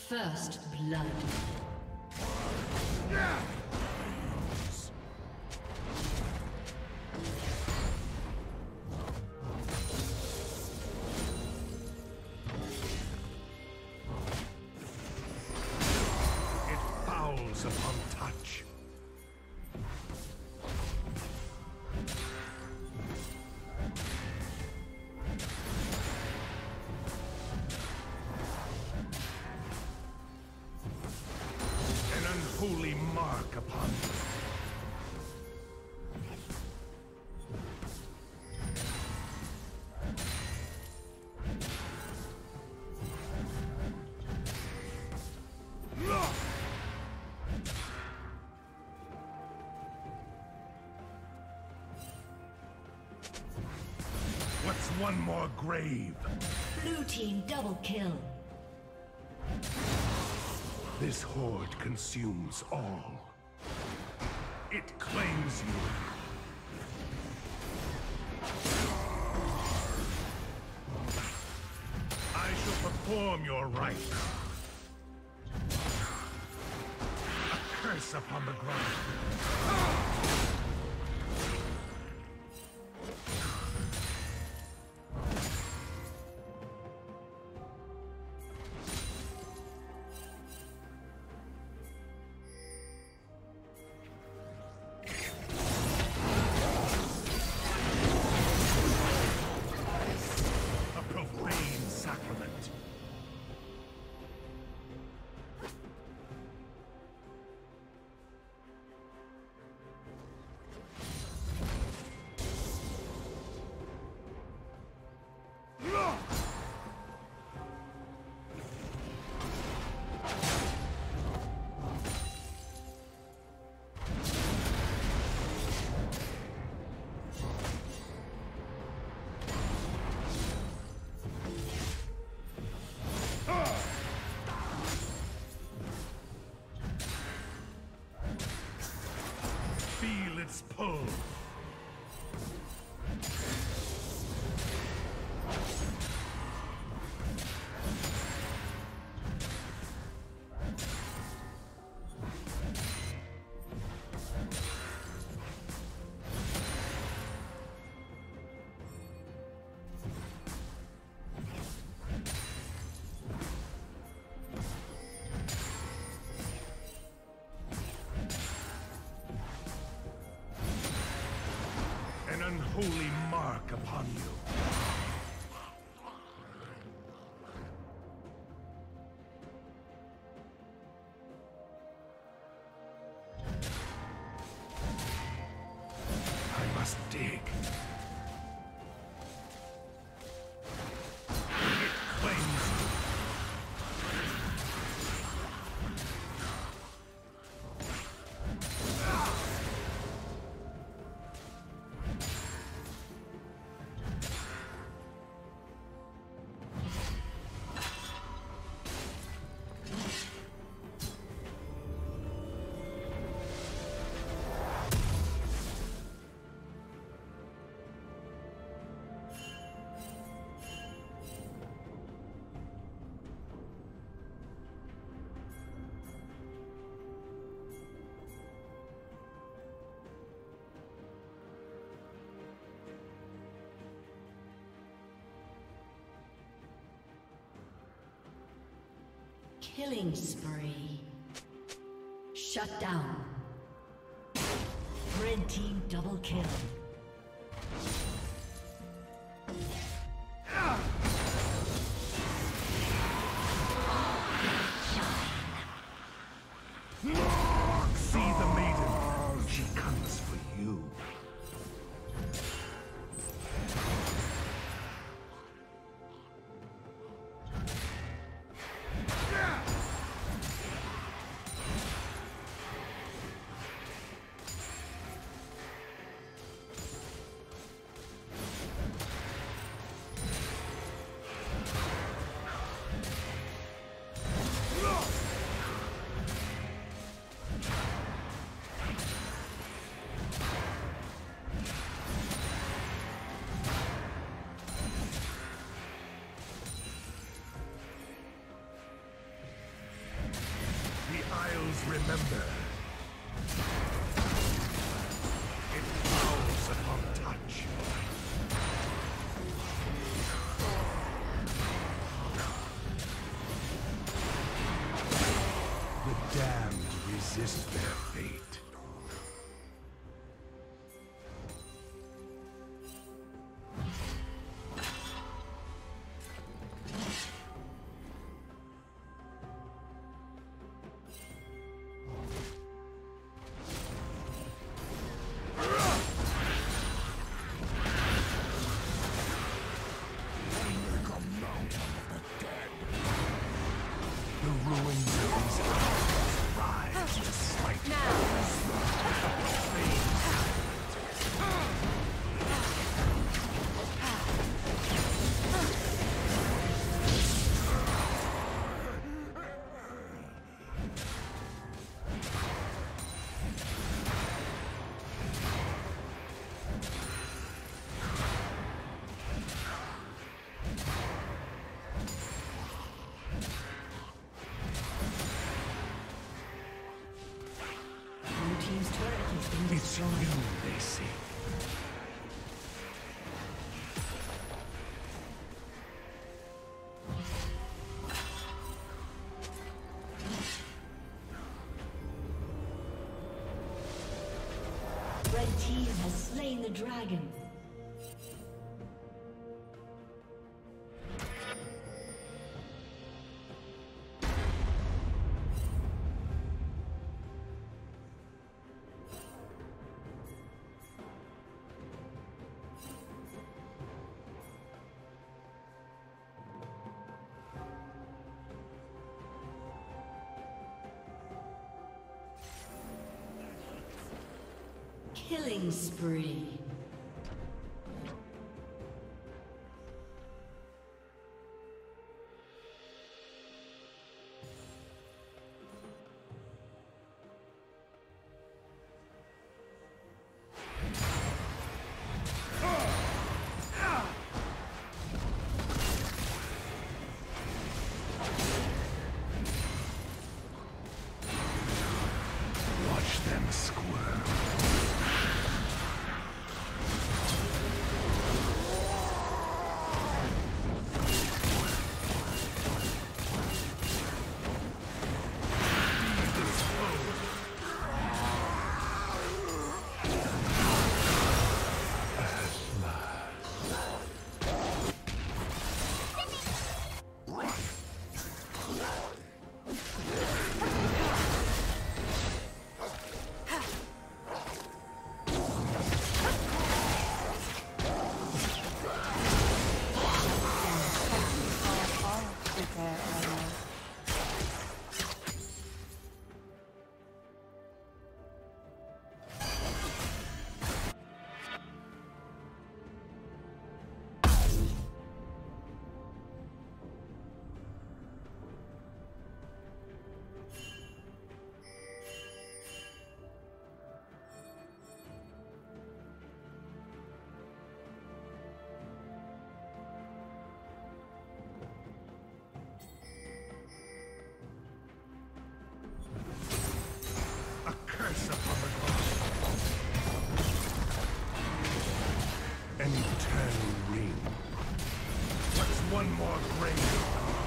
First blood. It fouls upon touch. Holy mark upon you. What's one more grave? Blue team double kill. This horde consumes all. It claims you. I shall perform your rite. A curse upon the ground. Feel its pull. Unholy mark upon you. I must dig. It claims you. Killing spree. Shut down. Red team double kill. See the maiden. She comes for you. has been It's destroyed. you they seek. Red team has slain the dragon. Killing spree. Watch them squirm. An eternal ring. What's one more grave?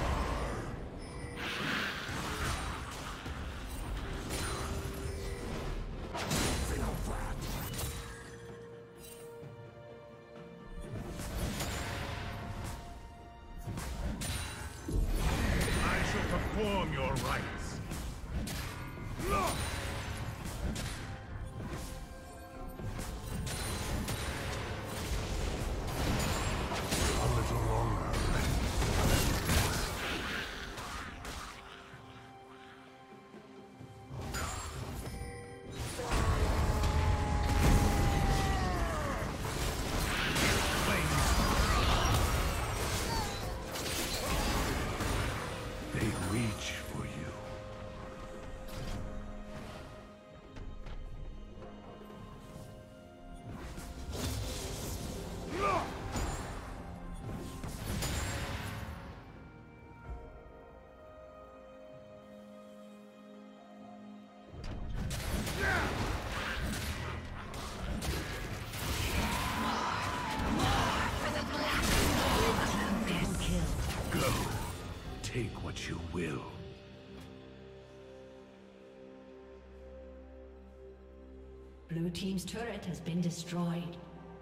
I shall perform your rites. Take what you will. Blue team's turret has been destroyed.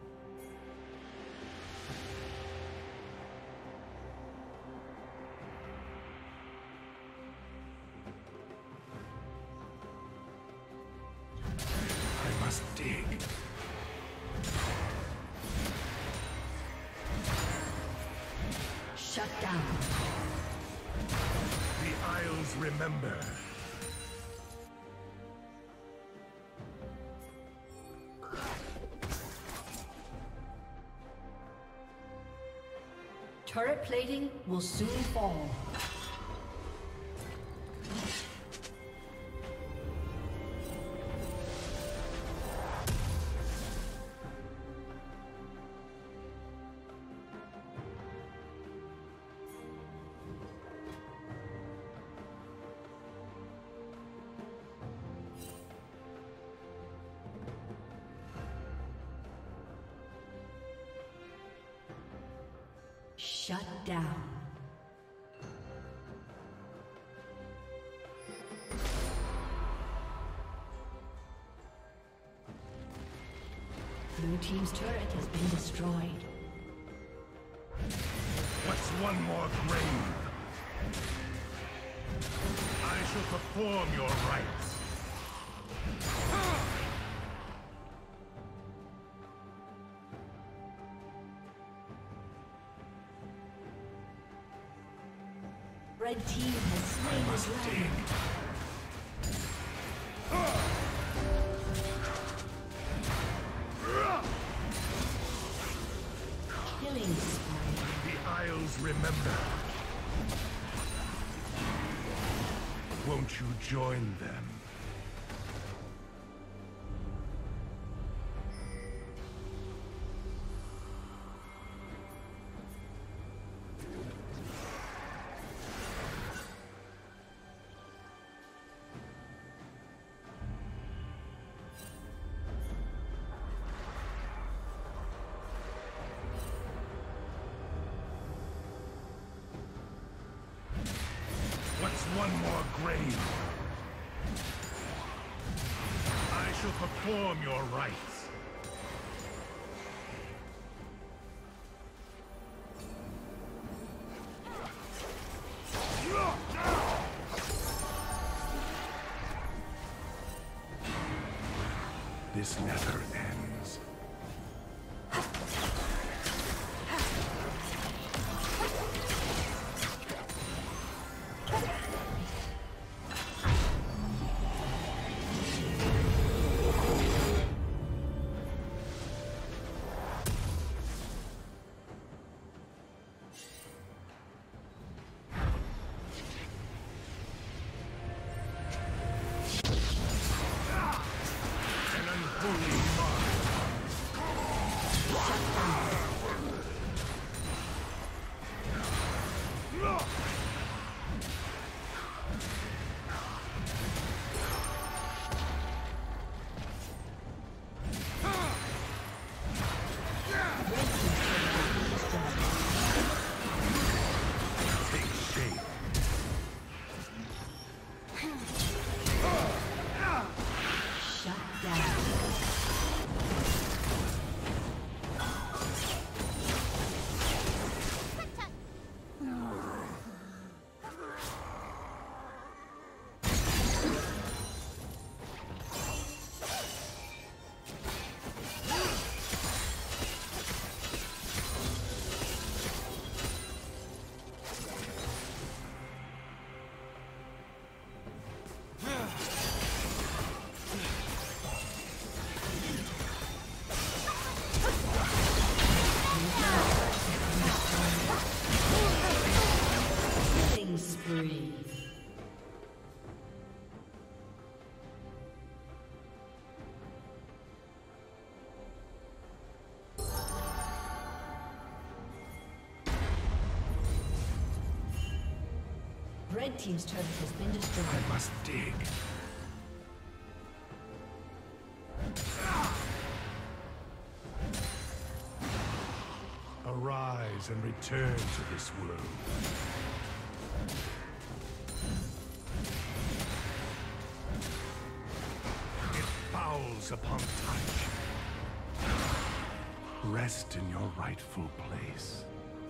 I must dig. Shut down. The Isles remember. Turret plating will soon fall. Shut down. Blue team's turret has been destroyed. What's one more grave? I shall perform your rites. Red team has slain the dragon. Killing spree. The Isles remember. Won't you join them? One more grave. I shall perform your rites. This never ends. Red team's turret has been destroyed. I must dig. Arise and return to this world. It fouls upon touch. Rest in your rightful place.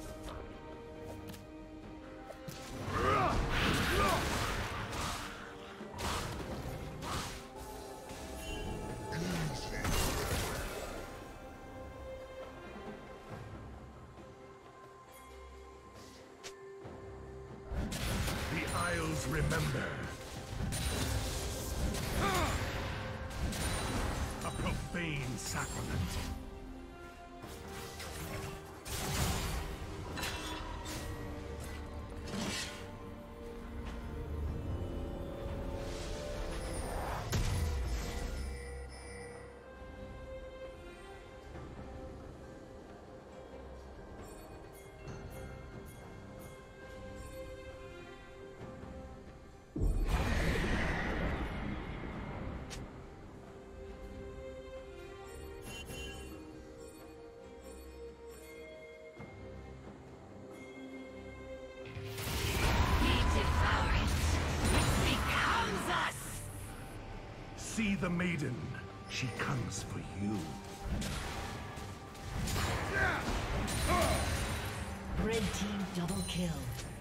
Remember. A profane sacrament. the maiden. She comes for you. Red team double kill.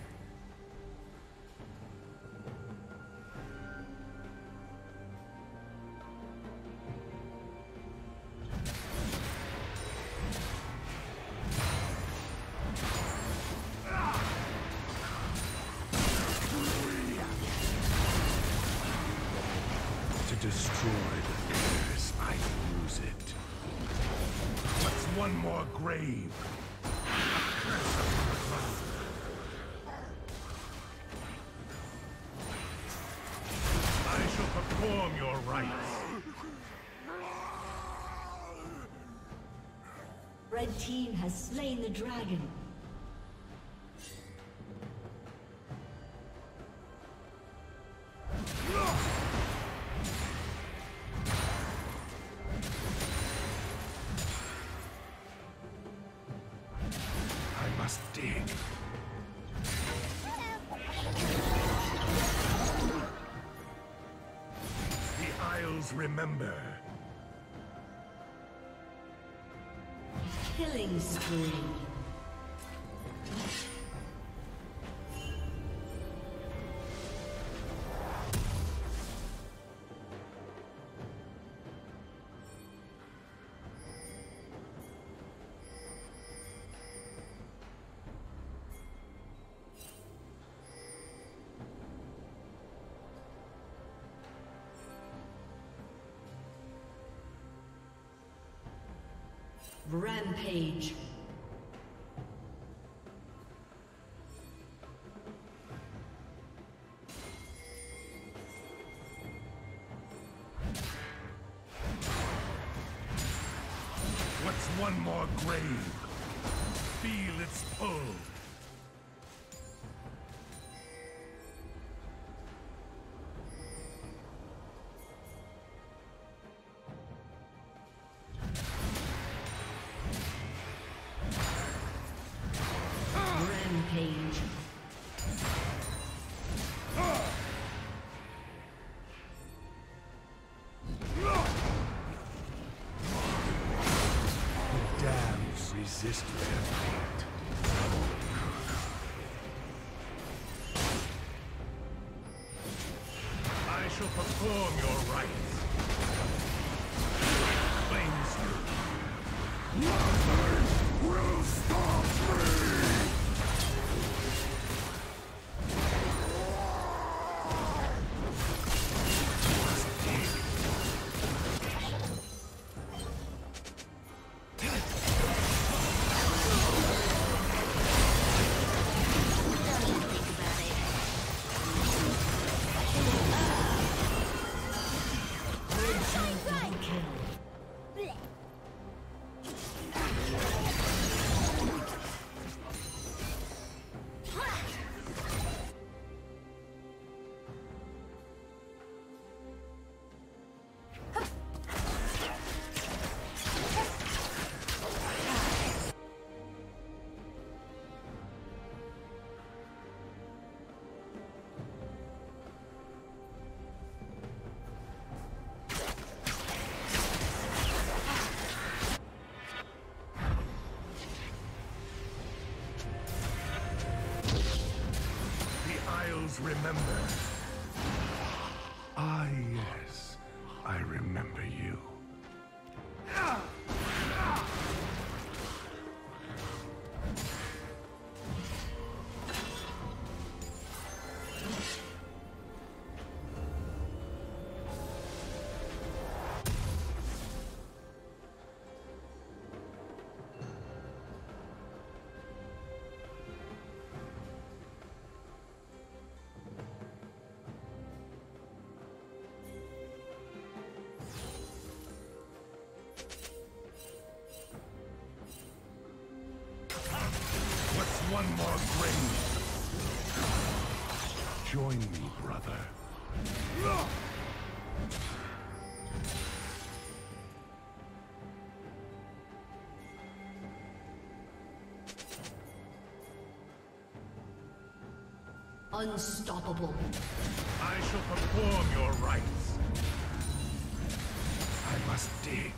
To destroy the curse, I use it. What's one more grave? I shall perform your rites. Red team has slain the dragon. I must dig. The Isles remember. Killing spree. Rampage. What's one more grave? Feel its pull. Rampage. The damned resist their fate. I shall perform your rites. Flames you. Nothing will stop me! Remember. Ah, yes, I remember you. One more grave. Join me, brother. Unstoppable. I shall perform your rites. must dig.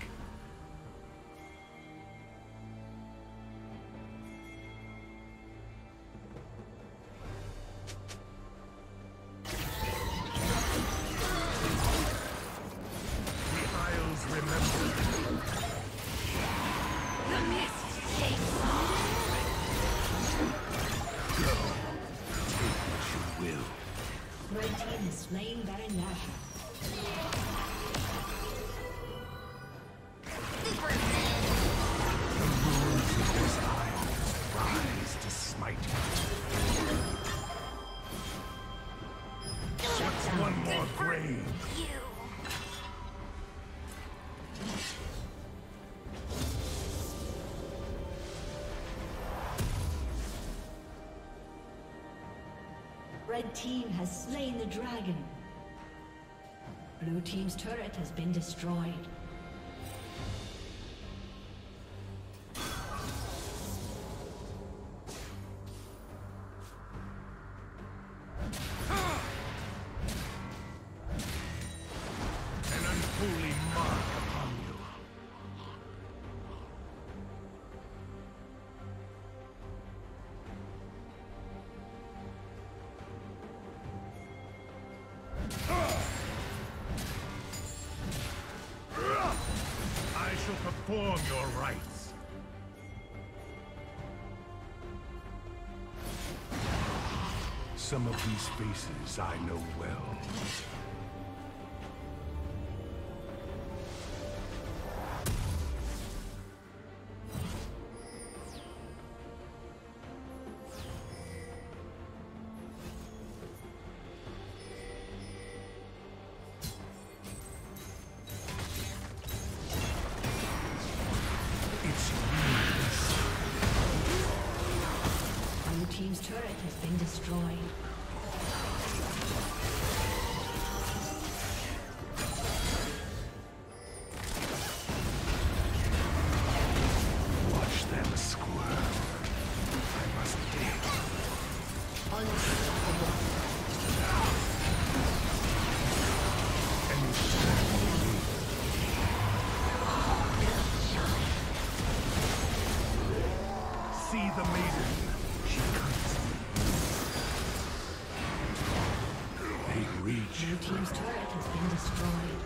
Slain Baron Nashor. The rules of his eyes rise to smite him. What's one more grave? Red team has slain the dragon. Blue team's turret has been destroyed. An unholy mark upon you. I shall perform your rites. Some of these faces I know well. Team's turret has been destroyed. Watch them squirm. I must dig. Unstoppable. And see the maiden. She comes. They reach. Blue team's turret has been destroyed.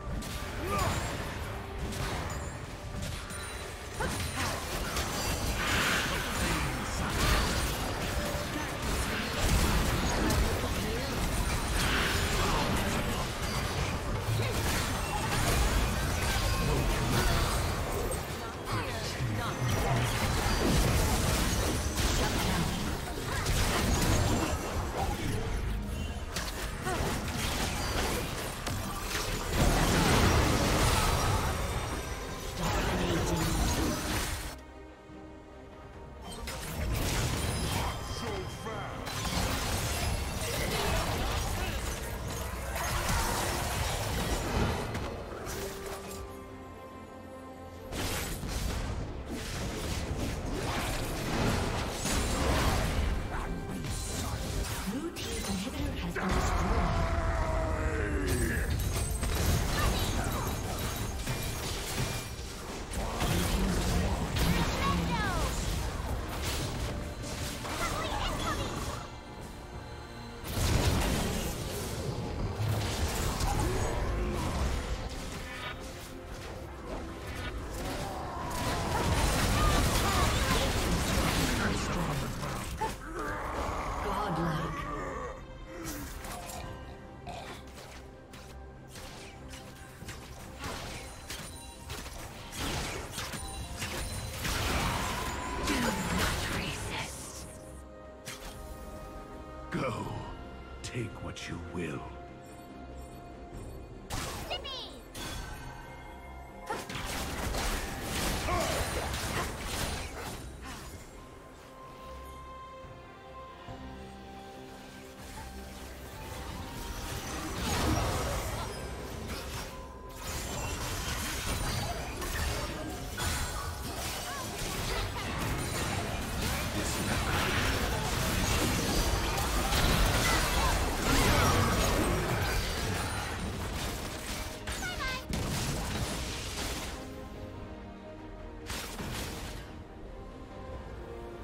Go. Take what you will.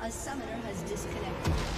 A summoner has disconnected.